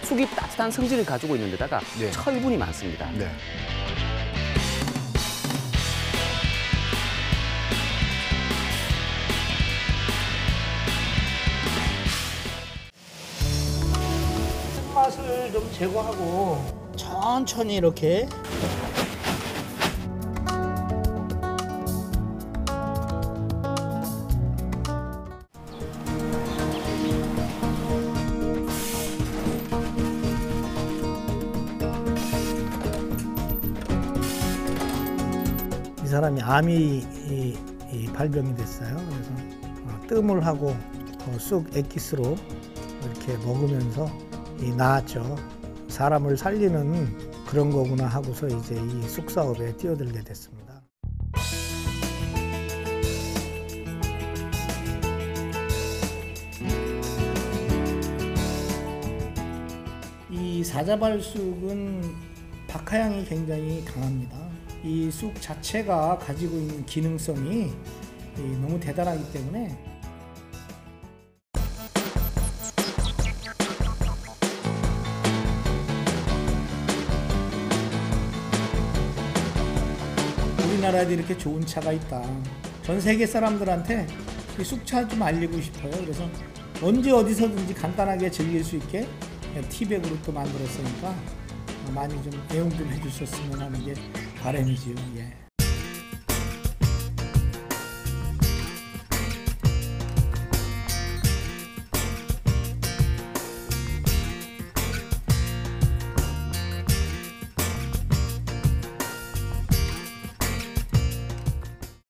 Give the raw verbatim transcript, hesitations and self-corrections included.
쑥이 따뜻한 성질을 가지고 있는 데다가 네. 철분이 많습니다. 네. 맛을 좀 제거하고 천천히 이렇게 이 사람이 암이 이, 이 발병이 됐어요. 그래서 어, 뜸을 하고 어, 쑥 액기스로 이렇게 먹으면서 이 나았죠. 사람을 살리는 그런 거구나 하고서 이제 이 쑥 사업에 뛰어들게 됐습니다. 이 사자발쑥은 박하향이 굉장히 강합니다. 이 쑥 자체가 가지고 있는 기능성이 너무 대단하기 때문에 우리나라에도 이렇게 좋은 차가 있다. 전 세계 사람들한테 이 쑥차 좀 알리고 싶어요. 그래서 언제 어디서든지 간단하게 즐길 수 있게 티백으로 또 만들었으니까 많이 좀 애용 좀 해주셨으면 하는 게 바람이지요. 예.